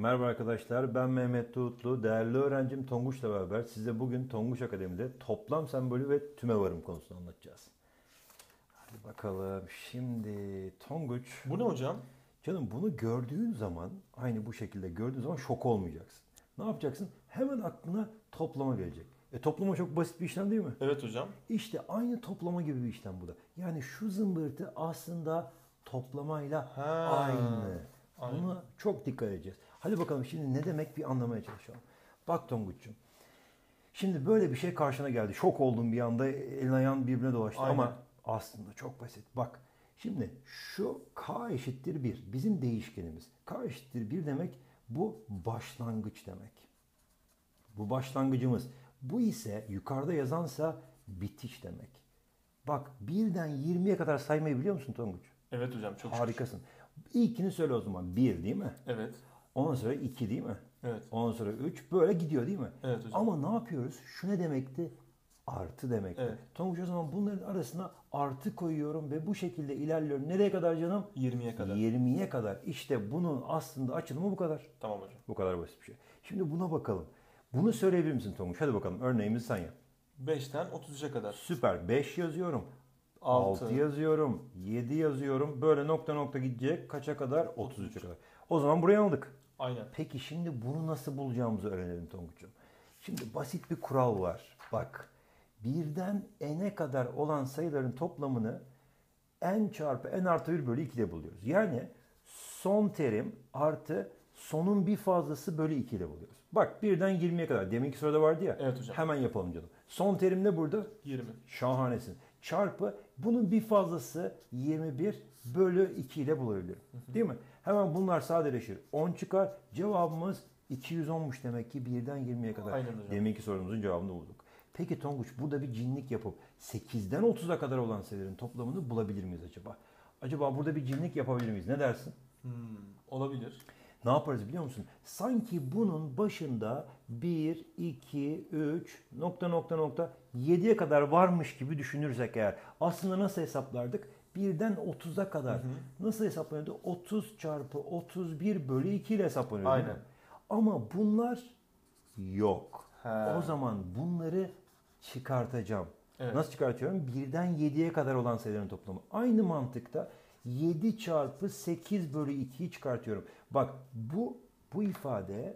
Merhaba arkadaşlar, ben Mehmet Tuğutlu. Değerli öğrencim Tonguç'la beraber size bugün Tonguç Akademi'de toplam sembolü ve tümevarım konusunu anlatacağız. Hadi bakalım. Şimdi Tonguç, Bu ne hocam? canım bunu gördüğün zaman, aynı bu şekilde gördüğün zaman şok olmayacaksın. Ne yapacaksın? Hemen aklına toplama gelecek. Toplama çok basit bir işlem değil mi? Evet hocam. İşte aynı toplama gibi bir işlem bu da. Yani şu zımbırtı aslında toplamayla Ha, aynı. aynen. Buna çok dikkat edeceğiz. Hadi bakalım şimdi ne demek bir anlamaya çalışalım. Bak Tonguç'cum. Şimdi böyle bir şey karşına geldi. Şok oldun bir anda, elin ayağın birbirine dolaştı Aynen. ama aslında çok basit. Bak şimdi şu k eşittir 1. Bizim değişkenimiz. K eşittir 1 demek bu başlangıç demek. Bu başlangıcımız. Bu ise yukarıda yazansa bitiş demek. Bak birden 20'ye kadar saymayı biliyor musun Tonguç? Evet hocam, çok şükür. Harikasın. İlkini söyle o zaman. 1 değil mi? Evet. Ondan sonra 2 değil mi? Evet. Ondan sonra 3 böyle gidiyor değil mi? Evet hocam. Ama ne yapıyoruz? Şu ne demekti? Artı demekti. Evet. Tonguç o zaman bunların arasına artı koyuyorum ve bu şekilde ilerliyorum. Nereye kadar canım? 20'ye kadar. 20'ye kadar. İşte bunun aslında açılımı bu kadar. Tamam hocam. Bu kadar basit bir şey. Şimdi buna bakalım. Bunu söyleyebilir misin Tonguç? Hadi bakalım. Örneğimizi sen yap. 5'ten 33'e kadar. Süper. 5 yazıyorum. 6. 6 yazıyorum. 7 yazıyorum. Böyle nokta nokta gidecek. Kaça kadar? 33'e kadar. O zaman buraya aldık. Aynen. Peki şimdi bunu nasıl bulacağımızı öğrenelim Tonguç'um. Şimdi basit bir kural var. Bak. Birden n'e kadar olan sayıların toplamını n çarpı n artı 1 bölü 2 ile buluyoruz. Yani son terim artı sonun bir fazlası bölü 2 ile buluyoruz. Bak birden 20'ye kadar. Deminki soruda vardı ya. Evet hocam. Hemen yapalım canım. Son terim ne burada? 20. Şahanesin. Çarpı bunun bir fazlası 21 bölü 2 ile bulabilirim. Değil mi? Hemen bunlar sadeleşir. 10 çıkar. Cevabımız 210'muş demek ki birden 20'ye kadar. Aynen hocam. Deminki sorumuzun cevabını bulduk. Peki Tonguç burada bir cinlik yapıp 8'den 30'a kadar olan sayıların toplamını bulabilir miyiz acaba? Acaba burada bir cinlik yapabilir miyiz? Ne dersin? Olabilir. Ne yaparız biliyor musun? Sanki bunun başında 1, 2, 3, nokta nokta nokta 7'ye kadar varmış gibi düşünürsek eğer. Aslında nasıl hesaplardık? Birden 30'a kadar. Nasıl hesaplanıyordu? 30 çarpı 31 bölü 2 ile hesaplanıyordu. değil mi? Aynen. Ama bunlar yok. He. O zaman bunları çıkartacağım. Evet. Nasıl çıkartıyorum? Birden 7'ye kadar olan sayıların toplamı. Aynı mantıkta 7 çarpı 8 bölü 2'yi çıkartıyorum. Bak bu ifade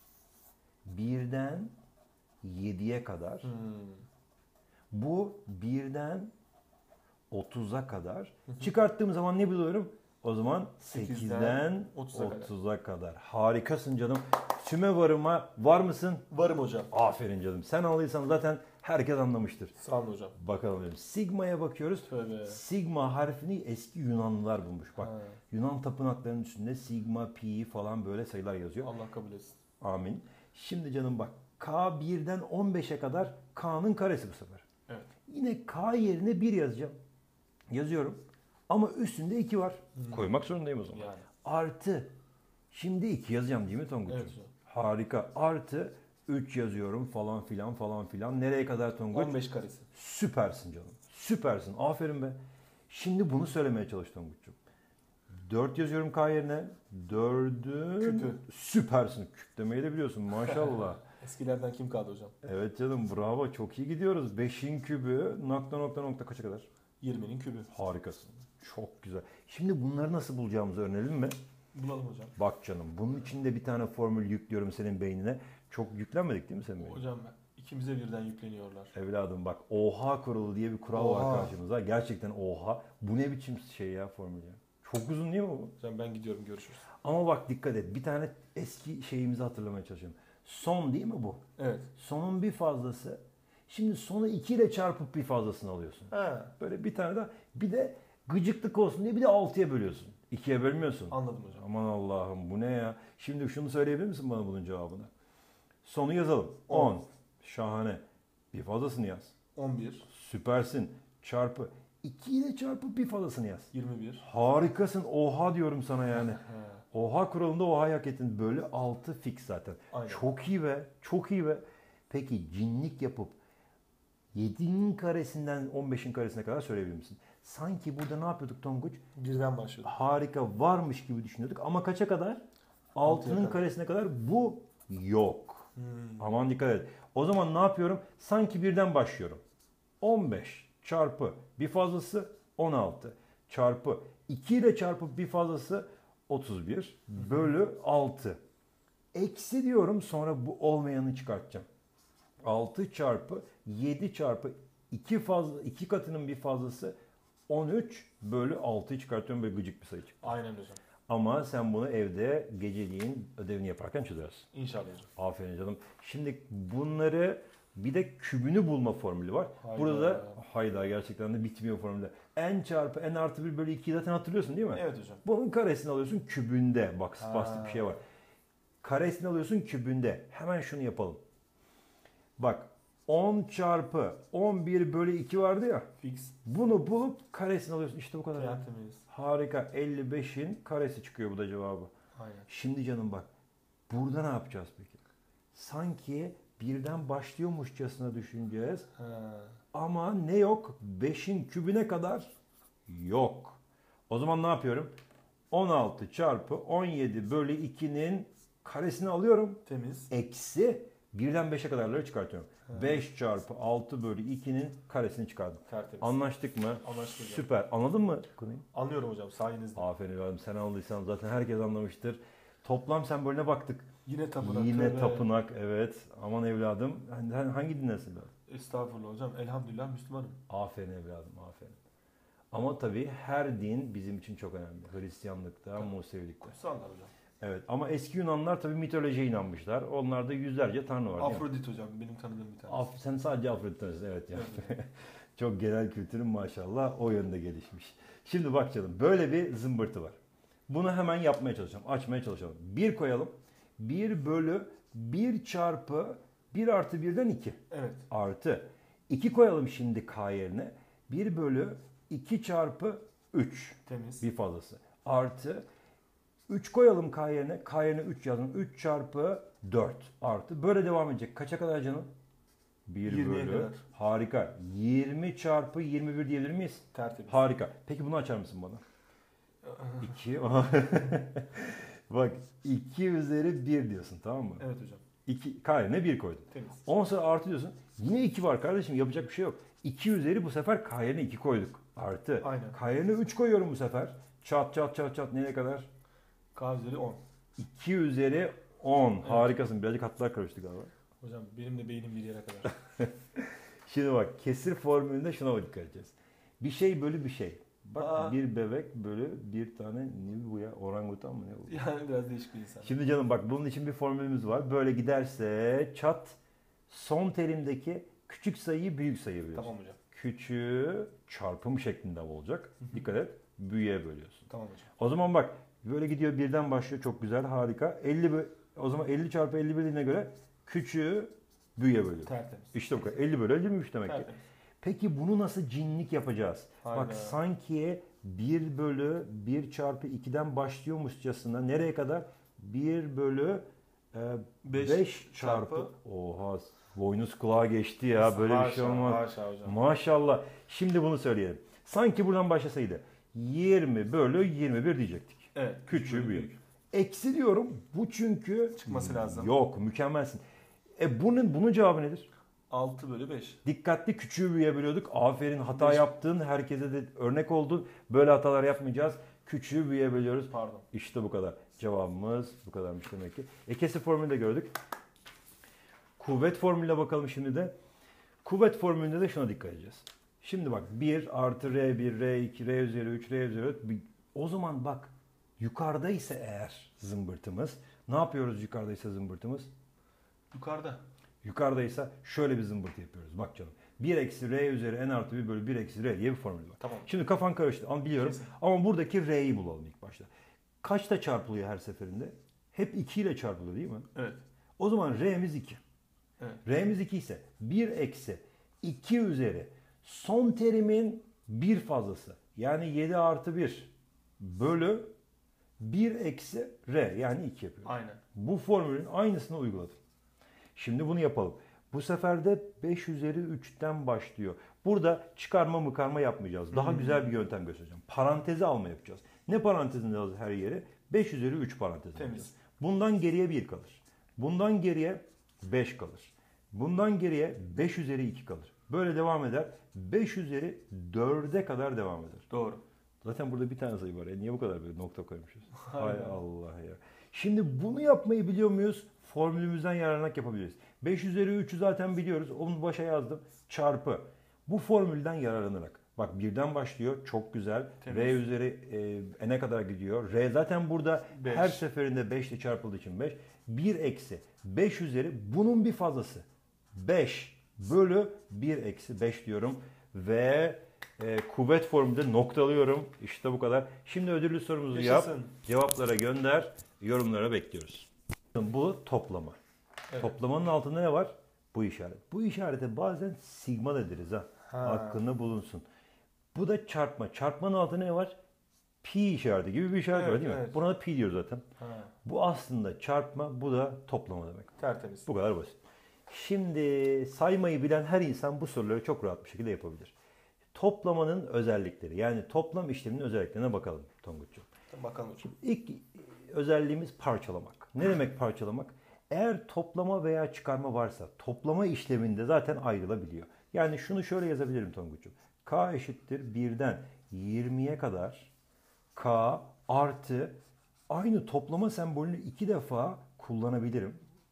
birden 7'ye kadar. Bu birden 30'a kadar. Çıkarttığım zaman ne buluyorum? O zaman 8'den 30'a kadar. Harikasın canım. Tümevarıma var mısın? Varım hocam. Aferin canım. Sen aldıysan zaten herkes anlamıştır. Sağ olun hocam. Bakalım dedim. Sigma'ya bakıyoruz. Tövbe. Sigma harfini eski Yunanlılar bulmuş. Bak Ha. Yunan tapınaklarının üstünde sigma, pi falan böyle sayılar yazıyor. Allah kabul etsin. Amin. Şimdi canım bak k birden 15'e kadar k'nın karesi bu sefer. Evet. Yine k yerine 1 yazacağım. Yazıyorum. Ama üstünde 2 var. Koymak zorundayım o zaman. Yani. Artı. Şimdi 2 yazacağım değil mi Tonguç'um? Evet hocam. Harika. Artı 3 yazıyorum falan filan falan filan. Nereye kadar Tonguç? 15 karesi. Süpersin canım. Süpersin. Aferin be. Şimdi bunu söylemeye çalış Tonguç'um. 4 yazıyorum K yerine. 4'ün... Küpü. Süpersin. Küp demeyi de biliyorsun maşallah. Eskilerden kim kaldı hocam? Evet canım bravo. Çok iyi gidiyoruz. 5'in kübü nokta nokta nokta kaça kadar? 20'nin kübü. Harikasın. Çok güzel. Şimdi bunları nasıl bulacağımızı öğrenelim mi? Bulalım hocam. Bak canım bunun için de bir tane formül yüklüyorum senin beynine. Çok yüklenmedik değil mi senin beynine? Hocam ikimize birden yükleniyorlar. Evladım bak oha kuralı diye bir kural Oha. var karşımıza. Gerçekten oha. Bu ne biçim şey ya formül ya. Çok uzun değil mi bu? Hocam ben gidiyorum, görüşürüz. Ama bak dikkat et. Bir tane eski şeyimizi hatırlamaya çalışıyorum. Son değil mi bu? Evet. Sonun bir fazlası. Şimdi sonu 2 ile çarpıp bir fazlasını alıyorsun. He. Böyle bir tane daha. Bir de gıcıklık olsun diye bir de 6'ya bölüyorsun. 2'ye bölmüyorsun. Anladım hocam. Aman Allah'ım bu ne ya? Şimdi şunu söyleyebilir misin bana bunun cevabını? Sonu yazalım. 10. 10. Şahane. Bir fazlasını yaz. 11. Süpersin. Çarpı. 2 ile çarpıp bir fazlasını yaz. 21. Harikasın. Oha diyorum sana yani. He. Oha kuralında oha hak ettin. Bölü 6 fix zaten. Aynen. Çok iyi be. Çok iyi be. Peki cinlik yapıp 7'nin karesinden 15'in karesine kadar söyleyebilir misin? Sanki burada ne yapıyorduk Tonguç? Birden başlıyorduk. Harika varmış gibi düşünüyorduk ama kaça kadar? 6'nın kadar. karesine kadar bu yok. Hmm. Aman dikkat et. O zaman ne yapıyorum? Sanki birden başlıyorum. 15 çarpı bir fazlası 16 çarpı 2 ile çarpı bir fazlası 31 bölü 6. Eksi diyorum, sonra bu olmayanı çıkartacağım. 6 çarpı 7 çarpı 2 katının bir fazlası 13 bölü 6'yı çıkartıyorum, böyle gıcık bir sayı çıktı. Aynen hocam. Ama sen bunu evde geceliğin ödevini yaparken çözersin. İnşallah hocam. Aferin canım. Şimdi bunları, bir de kübünü bulma formülü var. Hayda. Burada da hayda, gerçekten de bitmiyor formülde. N çarpı N artı 1 bölü 2'yi zaten hatırlıyorsun değil mi? Evet hocam. Bunun karesini alıyorsun kübünde. Bak, spastik bir şey var. Karesini alıyorsun kübünde. Hemen şunu yapalım. Bak, 10 çarpı 11 bölü 2 vardı ya. Fix. Bunu bulup karesini alıyorsun. İşte bu kadar. Tertemiz. Harika. 55'in karesi çıkıyor, bu da cevabı. Aynen. Şimdi canım bak. Burada ne yapacağız peki? Sanki birden başlıyormuşçasına düşüneceğiz. Ama ne yok? 5'in kübüne kadar yok. O zaman ne yapıyorum? 16 çarpı 17 bölü 2'nin karesini alıyorum. Temiz. Eksi birden 5'e kadarları çıkartıyorum. 5 çarpı 6 bölü 2'nin karesini çıkardım. Tertemiz. Anlaştık mı? Anlaştık hocam. Süper. Anladın mı konuyu? Anlıyorum hocam sayenizde. Aferin evladım. Sen anladıysan zaten herkes anlamıştır. Toplam sembolüne baktık. Yine tapınak. Yine tövbe. tapınak, evet. Aman evladım. Hangi dinlersin evladım? Estağfurullah hocam. Elhamdülillah Müslümanım. Aferin evladım, aferin. Ama tabii her din bizim için çok önemli. Hristiyanlıkta, Musevilikte. Kutsallar hocam. Evet, ama eski Yunanlar tabii mitolojiye inanmışlar. Onlarda yüzlerce tanrı var değil mi? Afrodit hocam benim tanıdığım bir tanesi. Sen sadece Afrodit tanıyorsun, evet ya. Evet. Çok genel kültürün maşallah o yönde gelişmiş. Şimdi bak canım, böyle bir zımbırtı var. Bunu hemen yapmaya çalışalım, açmaya çalışalım. 1 koyalım. 1 bölü 1 çarpı 1 artı 1'den 2. Evet. Artı 2 koyalım şimdi k yerine. 1 bölü 2 çarpı 3. Temiz. Bir fazlası. Artı 3 koyalım k yerine. K yerine 3 yazın. 3 çarpı 4 artı. Böyle devam edecek. Kaça kadar canım? 1 20'ye bölü. kadar. Harika. 20 çarpı 21 diyebilir miyiz? Tertemiz. Harika. Peki bunu açar mısın bana? 2. Bak, 2 üzeri 1 diyorsun, tamam mı? Evet hocam. 2 k yerine 1 koydun. Temiz. 10 sonra artı diyorsun. Yine 2 var kardeşim, yapacak bir şey yok. 2 üzeri, bu sefer k yerine 2 koyduk. Artı. Aynen. K yerine 3 koyuyorum bu sefer. Çat çat çat çat, nereye kadar? K üzeri 10. 2 üzeri 10. Harikasın. Birazcık hatlar karıştı galiba. Hocam benim de beynim bir yere kadar. Şimdi bak, kesir formülünde şuna dikkat edeceğiz. Bir şey bölü bir şey. Bak, bir bebek bölü bir tane, ne bu ya? Orangutan mı ne bu? Yani biraz değişik bir insan. Şimdi canım bak, bunun için bir formülümüz var. Böyle giderse çat, son terimdeki küçük sayıyı büyük sayı biliyorsun. Tamam hocam. Küçüğü çarpım şeklinde olacak. Dikkat et. Büyüğe bölüyorsun. Tamam hocam. O zaman bak, böyle gidiyor, birden başlıyor. Çok güzel, harika. O zaman 50 çarpı 51 dediğine göre küçüğü büyüğe bölüyor. Tertemiz. İşte bu kadar. 50 bölü 50'ymiş demek ki. Tertemiz. Peki bunu nasıl cinlik yapacağız? Hayda. Bak, sanki 1 bölü 1 çarpı 2'den başlıyormuşçasına nereye kadar? 1 bölü 5 çarpı... Oha, boynuz kulağa geçti ya. Böyle bir şey olmaz. Haşa hocam. Maşallah. Şimdi bunu söyleyelim. Sanki buradan başlasaydı 20 bölü 21 diyecektik. Evet. Küçüğü büyük. Eksi diyorum. Bu çünkü Çıkması lazım. Yok, mükemmelsin. Bunun cevabı nedir? 6 bölü 5. Dikkatli, küçüğü büyüğe bölüyorduk. Aferin, hata Beş. yaptın. Herkese de örnek oldun. Böyle hatalar yapmayacağız. Küçüğü büyüğe bölüyoruz. Pardon. İşte bu kadar. Cevabımız bu kadarmış demek ki. Kesir formülü de gördük. Kuvvet formülüne bakalım şimdi de. Kuvvet formülünde de şuna dikkat edeceğiz. Şimdi bak, 1 artı R1, R2, R üzeri 3, R üzeri 4. O zaman bak, yukarıdaysa eğer zımbırtımız. Ne yapıyoruz yukarıdaysa zımbırtımız? Yukarıda. Yukarıdaysa şöyle bir zımbırtı yapıyoruz. Bak canım. 1 eksi R üzeri N artı 1 bölü 1 eksi R diye bir formül var. Tamam. Şimdi kafan karıştı, biliyorum. Kesin. Ama buradaki R'yi bulalım ilk başta. Kaçta çarpılıyor her seferinde? Hep 2 ile çarpılıyor değil mi? Evet. O zaman R'miz 2. Evet. R'miz 2 ise 1 eksi 2 üzeri son terimin bir fazlası. Yani 7 artı 1 bölü 1 eksi R, yani 2 yapıyoruz. Aynen. Bu formülün aynısını uyguladım. Şimdi bunu yapalım. Bu sefer de 5 üzeri 3'ten başlıyor. Burada çıkarma mıkarma yapmayacağız. Daha güzel bir yöntem göstereceğim. Parantezi alma yapacağız. Ne parantezinde yaz her yere? 5 üzeri 3 parantezi Temiz. alacağız. Bundan geriye 1 kalır. Bundan geriye 5 kalır. Bundan geriye 5 üzeri 2 kalır. Böyle devam eder. 5 üzeri 4'e kadar devam eder. Doğru. Zaten burada bir tane sayı var. Niye bu kadar böyle nokta koymuşuz? Hay Aynen. Allah ya. Şimdi bunu yapmayı biliyor muyuz? Formülümüzden yararlanarak yapabiliriz. 5 üzeri 3'ü zaten biliyoruz. Onu başa yazdım. Çarpı. Bu formülden yararlanarak. Bak birden başlıyor. Çok güzel. Temiz. R üzeri n'e kadar gidiyor. R zaten burada Beş. her seferinde 5 ile çarpıldığı için 5. 1 eksi 5 üzeri bunun bir fazlası. 5 bölü 1 eksi 5 diyorum. Ve kuvvet formülde noktalıyorum. İşte bu kadar. Şimdi ödüllü sorumuzu Yaşasın. yap. Cevaplara gönder. Yorumlara bekliyoruz. Bu toplama. Evet. Toplamanın altında ne var? Bu işaret. Bu işarete bazen sigma da deriz ha. Aklında bulunsun. Bu da çarpma. Çarpmanın altında ne var? Pi işareti gibi bir işaret Evet, var değil mi? evet. Buna da pi diyoruz zaten. Ha. Bu aslında çarpma, bu da toplama demek. Tertemiz. Bu kadar basit. Şimdi saymayı bilen her insan bu soruları çok rahat bir şekilde yapabilir. Toplamanın özellikleri, yani toplam işleminin özelliklerine bakalım Tonguç'cum. Bakalım hocam. İlk özelliğimiz parçalamak. Ne demek parçalamak? Eğer toplama veya çıkarma varsa toplama işleminde zaten ayrılabiliyor. Yani şunu şöyle yazabilirim Tonguç'cum. K eşittir 1'den 20'ye kadar K artı aynı toplama sembolünü 2 defa kullanabilirim.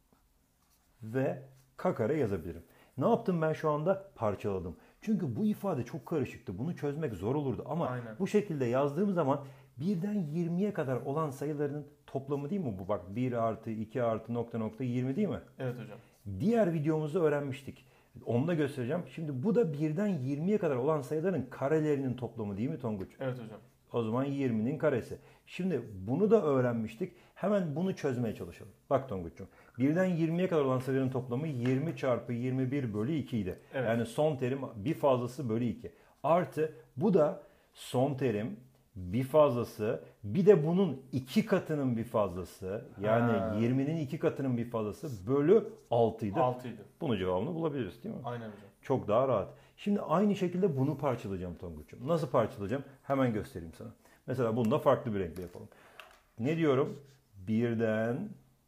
Ve K kare yazabilirim. Ne yaptım ben şu anda? Parçaladım. Çünkü bu ifade çok karışıktı. Bunu çözmek zor olurdu. Ama Aynen. bu şekilde yazdığım zaman 1'den 20'ye kadar olan sayıların toplamı değil mi bu? Bak 1 artı 2 artı nokta nokta 20 değil mi? Evet hocam. Diğer videomuzda öğrenmiştik. Onu da göstereceğim. Şimdi bu da 1'den 20'ye kadar olan sayıların karelerinin toplamı değil mi Tonguç? Evet hocam. O zaman 20'nin karesi. Şimdi bunu da öğrenmiştik. Hemen bunu çözmeye çalışalım. Bak Tonguç'cum. 1'den 20'ye kadar olan sayıların toplamı 20 çarpı 21 bölü 2 idi. Evet. Yani son terim bir fazlası bölü 2. Artı bu da son terim bir fazlası, bir de bunun 2 katının bir fazlası. Yani Ha. 20'nin 2 katının bir fazlası bölü 6 idi. 6 idi. Bunun cevabını bulabiliriz değil mi? Aynen hocam. Çok daha rahat. Şimdi aynı şekilde bunu parçalayacağım Tonguç'um. Nasıl parçalayacağım? Hemen göstereyim sana. Mesela bunu da farklı bir renkle yapalım. Ne diyorum? 1'den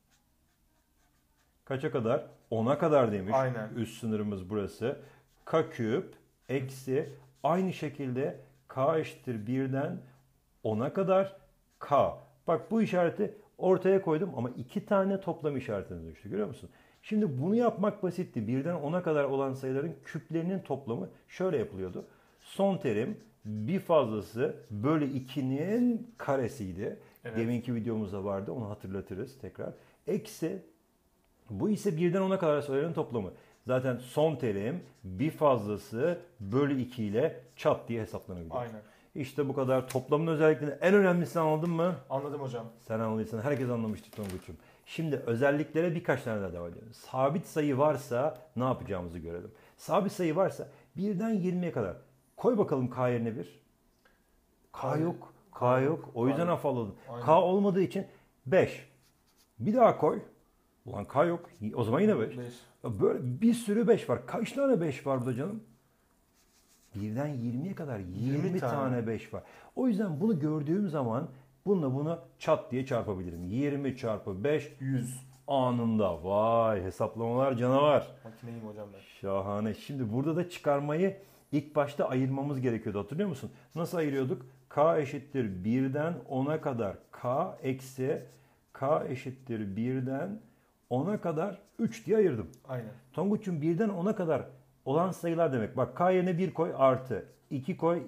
kaça kadar? 10'a kadar demiş. Aynen. Üst sınırımız burası. K küp eksi aynı şekilde K eşittir 1'den 10'a kadar K. Bak bu işareti ortaya koydum ama 2 tane toplam işaretine dönüştü. Görüyor musun? Şimdi bunu yapmak basitti. 1'den 10'a kadar olan sayıların küplerinin toplamı şöyle yapılıyordu. Son terim bir fazlası bölü 2'nin karesiydi. Evet. Deminki videomuzda vardı. Onu hatırlatırız tekrar. Eksi bu ise 1'den 10'a kadar sayıların toplamı. Zaten son terim bir fazlası bölü 2 ile çat diye hesaplanabiliyor. Aynen. İşte bu kadar. Toplamın özelliklerini en önemlisini anladın mı? Anladım hocam. Sen anladıysan herkes anlamıştır Tonguç'um. Şimdi özelliklere birkaç tane daha devam edelim. Sabit sayı varsa ne yapacağımızı görelim. Sabit sayı varsa 1'den 20'ye kadar. Koy bakalım K yerine 1. K yok. K yok. O yüzden afalladım. Aynen. K olmadığı için 5. Bir daha koy. Ulan K yok. O zaman yine 5. 5. Böyle bir sürü 5 var. Kaç tane 5 var burada canım? 1'den 20'ye kadar 20 tane 5 var. O yüzden bunu gördüğüm zaman bununla bunu çat diye çarpabilirim. 20 çarpı 5 100. anında. Vay hesaplamalar canavar. Makineyim hocam ben. Şahane. Şimdi burada da çıkarmayı ilk başta ayırmamız gerekiyordu. Hatırlıyor musun? Nasıl ayırıyorduk? K eşittir 1'den 10'a kadar K eksi K eşittir 1'den 10'a kadar 3 diye ayırdım. Aynen. Tonguç'un 1'den 10'a kadar olan sayılar demek. Bak K yerine 1 koy artı 2 koy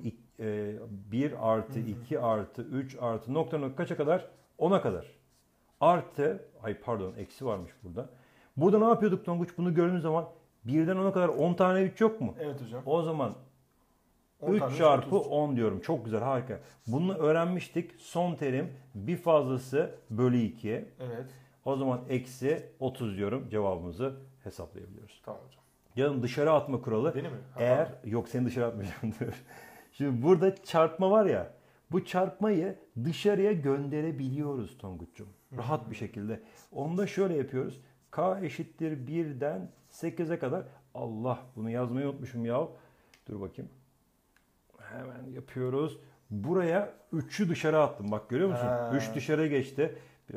1 artı 2 artı 3 artı nokta nokta kaça kadar? 10'a kadar. Artı eksi varmış burada. Burada ne yapıyorduk Tonguç? Bunu gördüğün zaman 1'den 10'a kadar 10 tane 3 yok mu? Evet hocam. O zaman 10 3 tane çarpı 30. 10 diyorum. Çok güzel, harika. Bunu öğrenmiştik. Son terim bir fazlası bölü 2. Evet. O zaman eksi 30 diyorum. Cevabımızı hesaplayabiliyoruz. Tamam hocam. Canım dışarı atma kuralı. Beni mi? Ha, Eğer yok seni dışarı atmayacağım diyor. Şimdi burada çarpma var ya. Bu çarpmayı dışarıya gönderebiliyoruz Tonguç'cum. Rahat bir şekilde. Onu da şöyle yapıyoruz. K eşittir 1'den 8'e kadar. Allah bunu yazmayı unutmuşum ya. Dur bakayım. Hemen yapıyoruz. Buraya 3'ü dışarı attım. Bak görüyor musun? Ha. 3 dışarı geçti. Birazcık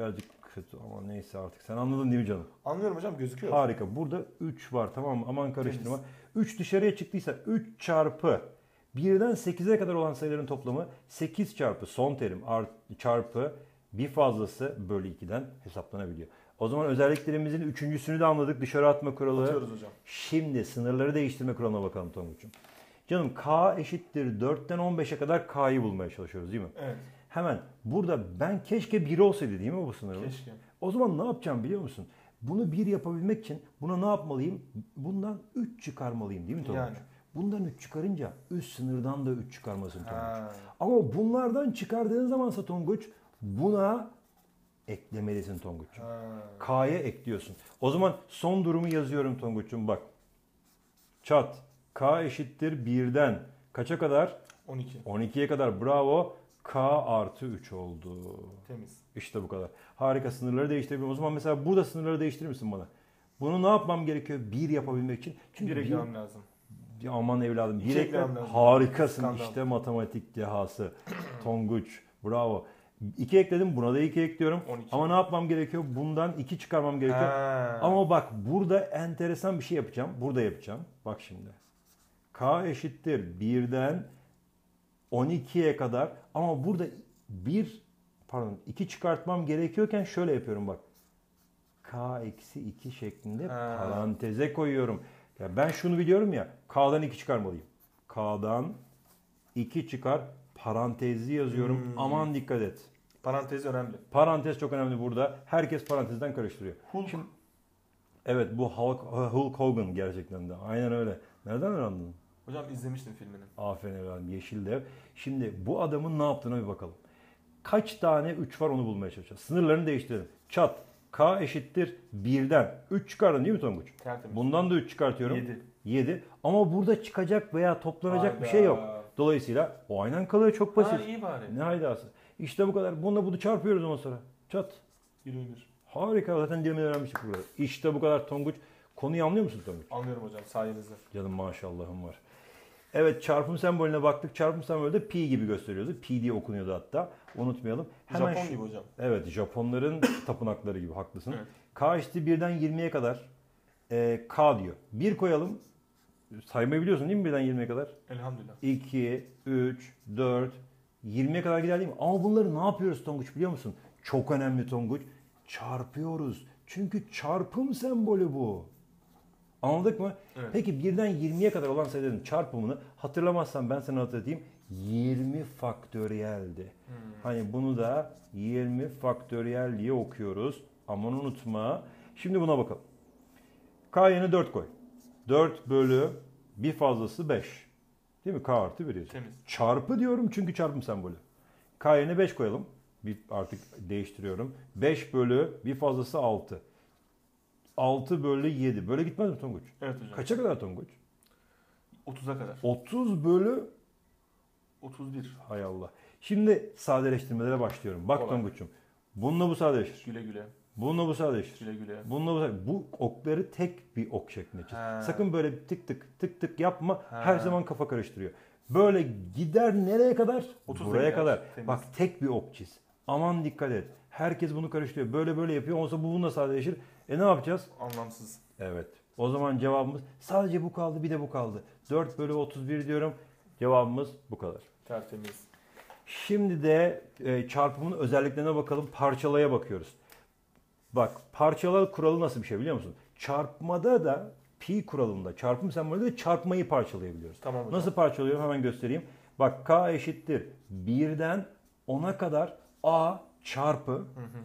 kötü ama neyse artık. Sen anladın değil mi canım? Anlıyorum hocam, gözüküyor. Harika. Burada 3 var, tamam mı? Aman karıştırma. 3 dışarıya çıktıysa 3 çarpı 1'den 8'e kadar olan sayıların toplamı 8 çarpı son terim çarpı bir fazlası bölü 2'den hesaplanabiliyor. O zaman özelliklerimizin üçüncüsünü de anladık. Dışarı atma kuralı. Atıyoruz hocam. Şimdi sınırları değiştirme kuralına bakalım Tonguç'um. Canım k eşittir 4'ten 15'e kadar k'yı bulmaya çalışıyoruz değil mi? Evet. Hemen burada ben keşke 1 olsaydı değil mi bu sınırımız? Keşke. O zaman ne yapacağım biliyor musun? Bunu 1 yapabilmek için buna ne yapmalıyım? Bundan 3 çıkarmalıyım değil mi Tonguç? Yani. Bundan 3 çıkarınca üst sınırdan da 3 çıkarmasın Tonguç. Ha. Ama bunlardan çıkardığın zamansa Tonguç buna eklemelisin Tonguç. Ha. K'ya ekliyorsun. O zaman son durumu yazıyorum Tonguç'um bak. Çat. K eşittir 1'den kaça kadar? 12. 12'ye kadar, bravo. K artı 3 oldu. Temiz. İşte bu kadar. Harika, sınırları değiştirebilirim. O zaman mesela burada sınırları değiştirir misin bana? Bunu ne yapmam gerekiyor? 1 yapabilmek için. Çünkü Bir bir, eklemem lazım. aman evladım. İki Bir eklemem ekle, lazım. harikasın. Skandal. İşte matematik dehası. Tonguç. Bravo. 2 ekledim. Buna da 2 ekliyorum. 12. Ama ne yapmam gerekiyor? Bundan 2 çıkarmam gerekiyor. Ha. Ama bak burada enteresan bir şey yapacağım. Burada yapacağım. Bak şimdi. K eşittir 1'den 12'ye kadar, ama burada 2 çıkartmam gerekiyorken şöyle yapıyorum bak. K eksi 2 şeklinde Ha. paranteze koyuyorum. Ya ben şunu biliyorum ya. K'dan 2 çıkarmalıyım. K'dan 2 çıkar. Parantezli yazıyorum. Aman dikkat et. Parantez önemli. Parantez çok önemli burada. Herkes parantezden karıştırıyor. Hulk. Şimdi, evet bu Hulk Hogan gerçekten de. Aynen öyle. Nereden öğrendin? Hocam izlemiştim filmini. Aferin evladım. Yeşil Dev. Şimdi bu adamın ne yaptığına bir bakalım. Kaç tane 3 var onu bulmaya çalışacağız. Sınırlarını değiştirelim. Çat. K eşittir 1'den. 3 çıkardın değil mi Tonguç? Tertemiz. Bundan da 3 çıkartıyorum. 7. 7. Ama burada çıkacak veya toplanacak bir şey yok. Dolayısıyla o aynen kalıyor, çok basit. Ha, iyi bari. Ne haydası. İşte bu kadar. Bununla bunu çarpıyoruz ondan sonra. Çat. 21. Harika. Zaten dilimini öğrenmiştik burada. İşte bu kadar Tonguç. Konuyu anlıyor musun Tonguç? Anlıyorum hocam, sayenizde. Canım maşallahım var. Evet, çarpım sembolüne baktık. Çarpım sembolü de pi gibi gösteriyordu. Pi diye okunuyordu hatta. Unutmayalım. Japon gibi hocam. Evet, Japonların tapınakları gibi, haklısın. Evet. K eşittir 1'den 20'ye kadar K diyor. 1 koyalım. Saymayı biliyorsun değil mi 1'den 20'ye kadar? Elhamdülillah. 2, 3, 4, 20'ye kadar gider değil mi? Ama bunları ne yapıyoruz Tonguç biliyor musun? Çok önemli Tonguç. Çarpıyoruz. Çünkü çarpım sembolü bu. Anladık mı? Evet. Peki 1'den 20'ye kadar olan sayıların çarpımını hatırlamazsan ben sana hatırlatayım. 20 faktöriyeldi. Hani bunu da 20 faktöriyel diye okuyoruz. Aman unutma. Şimdi buna bakalım. K yerine 4 koy. 4 bölü bir fazlası 5. Değil mi? K artı 1 yazıyor. Temiz. Çarpı diyorum çünkü çarpım sembolü. K yerine 5 koyalım. Artık değiştiriyorum. 5 bölü bir fazlası 6. 6 bölü 7. Böyle gitmez mi Tonguç? Evet hocam. Kaça kadar Tonguç? 30'a kadar. 30 bölü 31. hay Allah. Şimdi sadeleştirmelere başlıyorum. Bak Kolay. Tonguç'um. Bununla bu sadeleşir. Güle güle. Bununla bu sadeleşir. Güle güle. Bununla bu sadeleşir. Bu okları tek bir ok şeklinde çiz. Ha. Sakın böyle tık tık tık tık yapma. Ha. Her zaman kafa karıştırıyor. Böyle gider nereye kadar? 30'a Buraya gider. kadar. Temiz. Bak tek bir ok çiz. Aman dikkat et. Herkes bunu karıştırıyor. Böyle böyle yapıyor. Olsa bu bununla sadeleşir. Ne yapacağız? Anlamsız. Evet. O zaman cevabımız sadece bu kaldı, bir de bu kaldı. 4 bölü 31 diyorum. Cevabımız bu kadar. Tertemiz. Şimdi de çarpımın özelliklerine bakalım. Parçalaya bakıyoruz. Bak, parçala kuralı nasıl bir şey biliyor musun? Çarpmada da pi kuralında, çarpım sembolünde de çarpmayı parçalayabiliyoruz. Tamam hocam. Nasıl parçalıyorum hemen göstereyim. Bak, K eşittir 1'den 10'a kadar A çarpı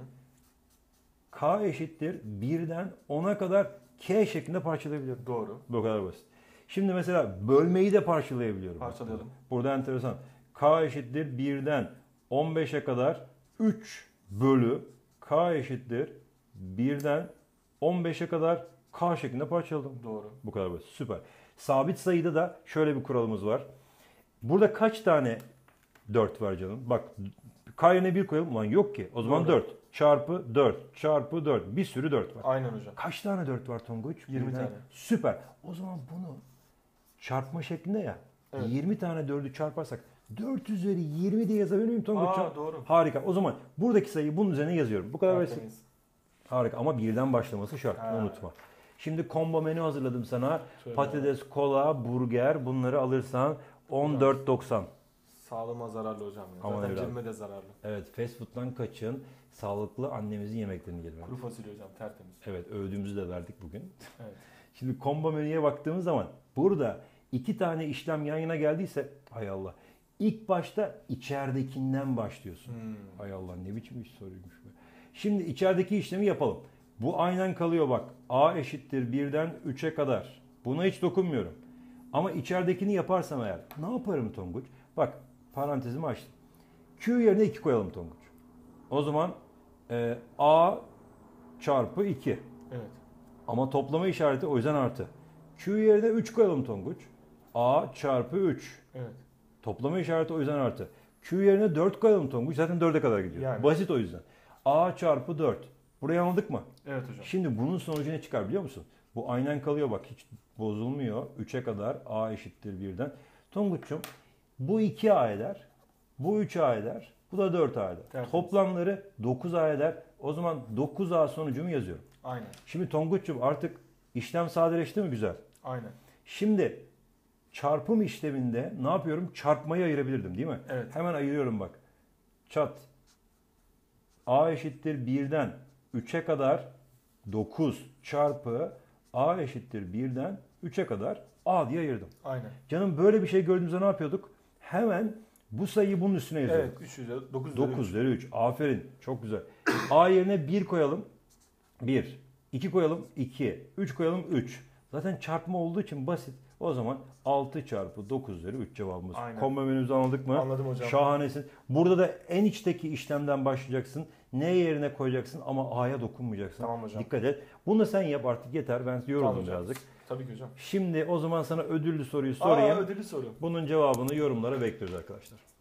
K eşittir 1'den 10'a kadar K şeklinde parçalayabiliyorum. Doğru. Bu kadar basit. Şimdi mesela bölmeyi de parçalayabiliyorum. Parçalayalım. Burada enteresan. K eşittir 1'den 15'e kadar 3 bölü K eşittir 1'den 15'e kadar K şeklinde parçaladım. Doğru. Bu kadar basit. Süper. Sabit sayıda da şöyle bir kuralımız var. Burada kaç tane 4 var canım? Bak, K yerine 1 koyalım. Ulan yok ki. O zaman Doğru. 4 çarpı 4 çarpı 4. Bir sürü 4 var. Aynen hocam. Kaç tane 4 var Tonguç? 20 tane. Süper. O zaman bunu çarpma şeklinde ya. Evet. 20 tane 4'ü çarparsak 4 üzeri 20 diye yazabilir miyim Tonguç'um? Aa, doğru. Harika. O zaman buradaki sayıyı bunun üzerine yazıyorum. Bu kadar basit. Tertemiz. Harika ama birden başlaması şart. Ha. Unutma. Şimdi combo menü hazırladım sana. Şöyle. Patates, kola, burger bunları alırsan 14.90. Sağlığıma zararlı hocam. Ya. Aman Zaten evladım. cebime de zararlı. Evet, fast food'dan kaçın. Sağlıklı annemizin yemeklerini yiyelim. Kuru fasulye hocam tertemiz. Evet, övdüğümüzü de verdik bugün. Evet. Şimdi combo menüye baktığımız zaman burada 2 tane işlem yan yana geldiyse hay Allah. İlk başta içeridekinden başlıyorsun. Hay Allah, ne biçim bir soruymuş bu. Şimdi içerideki işlemi yapalım. Bu aynen kalıyor bak. A eşittir 1'den 3'e kadar. Buna hiç dokunmuyorum. Ama içeridekini yaparsam eğer ne yaparım Tonguç? Bak parantezimi açtım. Q yerine 2 koyalım Tonguç. O zaman A çarpı 2. Evet. Ama toplama işareti o yüzden artı. Q yerine 3 koyalım Tonguç. A çarpı 3. Evet. Toplama işareti o yüzden artı. Q yerine 4 koyalım Tonguç. Zaten 4'e kadar gidiyor. Yani. Basit o yüzden. A çarpı 4. Burayı anladık mı? Evet hocam. Şimdi bunun sonucu ne çıkar biliyor musun? Bu aynen kalıyor bak, hiç bozulmuyor. 3'e kadar A eşittir 1'den. Tonguç'cum bu 2A eder. Bu 3A eder. Bu da 4A eder. Tertemiz. Toplamları 9A eder. O zaman 9A sonucumu yazıyorum. Aynen. Şimdi Tonguç'cum artık işlem sadeleşti mi? Güzel. Aynen. Şimdi çarpım işleminde ne yapıyorum? Çarpmayı ayırabilirdim değil mi? Evet. Hemen ayırıyorum bak. Çat. A eşittir 1'den 3'e kadar 9 çarpı A eşittir 1'den 3'e kadar A diye ayırdım. Aynen. Canım böyle bir şey gördüğümüzde ne yapıyorduk? Hemen bu sayıyı bunun üstüne yazıyorduk. Evet. 3 üzeri 9 üzeri 9 üzeri 3. Aferin. Çok güzel. A yerine 1 koyalım. 1. 2 koyalım. 2. 3 koyalım. 3. Zaten çarpma olduğu için basit. O zaman 6 çarpı 9 üzeri 3 cevabımız. Aynen. Combo menümüzü anladık mı? Anladım hocam. Şahanesin. Burada da en içteki işlemden başlayacaksın. Ne yerine koyacaksın ama A'ya dokunmayacaksın. Tamam hocam. Dikkat et. Bunu da sen yap artık yeter. Ben yoruldum Tamam hocam. birazcık. Tabii ki hocam. Şimdi o zaman sana ödüllü soruyu sorayım. Ödüllü soru. Bunun cevabını yorumlara bekliyoruz arkadaşlar.